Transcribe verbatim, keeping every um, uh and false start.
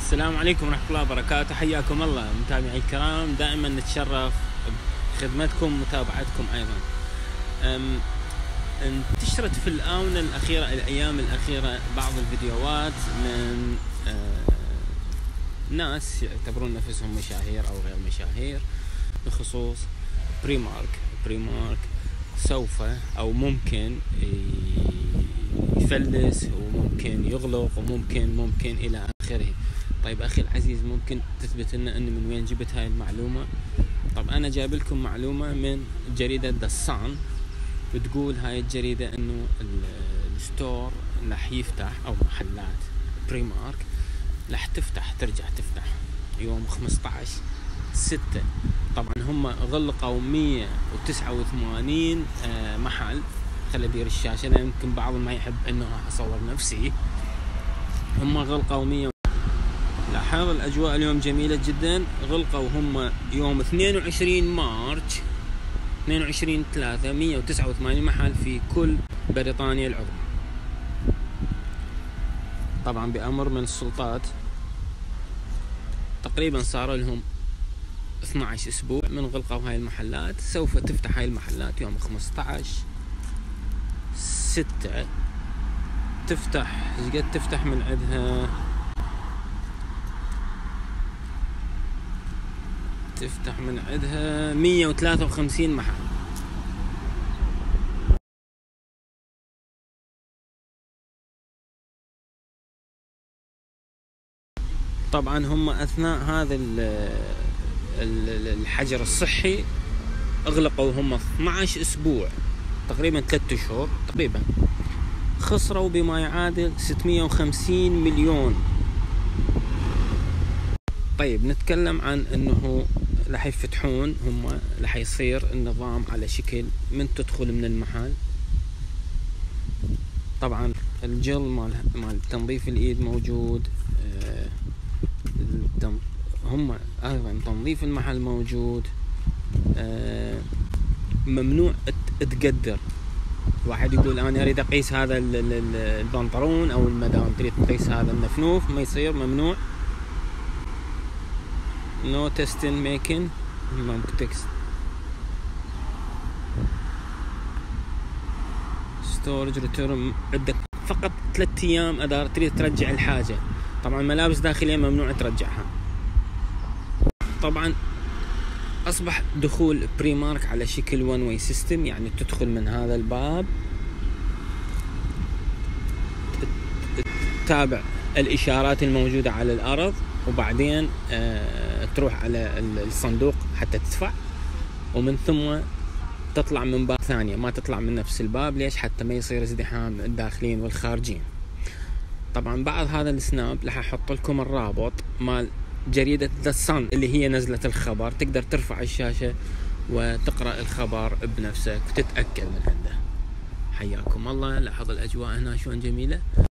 السلام عليكم ورحمة الله وبركاته. حياكم الله متابعي الكرام، دائما نتشرف بخدمتكم ومتابعتكم أيضا. انتشرت في الآونة الأخيرة الأيام الأخيرة بعض الفيديوهات من ناس يعتبرون نفسهم مشاهير أو غير مشاهير بخصوص بريمارك. بريمارك سوف أو ممكن يفلس وممكن يغلق وممكن ممكن إلى آخره. طيب أخي العزيز، ممكن تثبت لنا أن من وين جبت هاي المعلومة؟ طب أنا جايب لكم معلومة من جريدة ذا صن، بتقول هاي الجريدة أنه الستور راح يفتح أو محلات بريمارك راح تفتح ترجع تفتح يوم خمسة عشر ستة. طبعا هم غلقوا مية وتسعة وثمانين محل. خلي ادير الشاشة لأن يمكن بعض ما يحب انه اصور نفسي. هم غلقوا مية. لاحظ الاجواء اليوم جميلة جدا. غلقوا هم يوم اثنين وعشرين مارس اثنين وعشرين ثلاثة مية وتسعة وثمانين محل في كل بريطانيا العظمى، طبعا بأمر من السلطات. تقريبا صار لهم اثني عشر اسبوع من غلقوا هاي المحلات. سوف تفتح هاي المحلات يوم خمسة عشر ستة. تفتح ايش قد تفتح من عندها؟ تفتح من عندها مية وثلاثة وخمسين محل. طبعا هم اثناء هذا الحجر الصحي اغلقوا هم اثني عشر اسبوع، تقريبا ثلاثة اشهر تقريبا. خسروا بما يعادل ستمية وخمسين مليون. طيب نتكلم عن انه راح يفتحون هم، راح يصير النظام على شكل من تدخل من المحل. طبعا الجل مال مال تنظيف الايد موجود. هم ايضا تنظيف المحل موجود. ممنوع تقدر. واحد يقول انا اريد اقيس هذا البنطلون او المدام تريد تقيس هذا النفنوف، ما يصير، ممنوع. نو تستن ميكن ممكن تكست ستورج ريتيرن. عندك فقط ثلاثة ايام اذا تريد ترجع الحاجه. طبعا ملابس داخليه ممنوع ترجعها. طبعا اصبح دخول بريمارك على شكل وان واي سيستم، يعني تدخل من هذا الباب تتابع الاشارات الموجوده على الارض، وبعدين آه تروح على الصندوق حتى تدفع، ومن ثم تطلع من باب ثانية، ما تطلع من نفس الباب. ليش؟ حتى ما يصير ازدحام الداخلين والخارجين. طبعا بعد هذا السناب راح احط لكم الرابط مال جريدة ذا صن اللي هي نزلت الخبر. تقدر ترفع الشاشة وتقرأ الخبر بنفسك وتتأكد من عنده. حياكم الله. لاحظ الأجواء هنا شلون جميلة.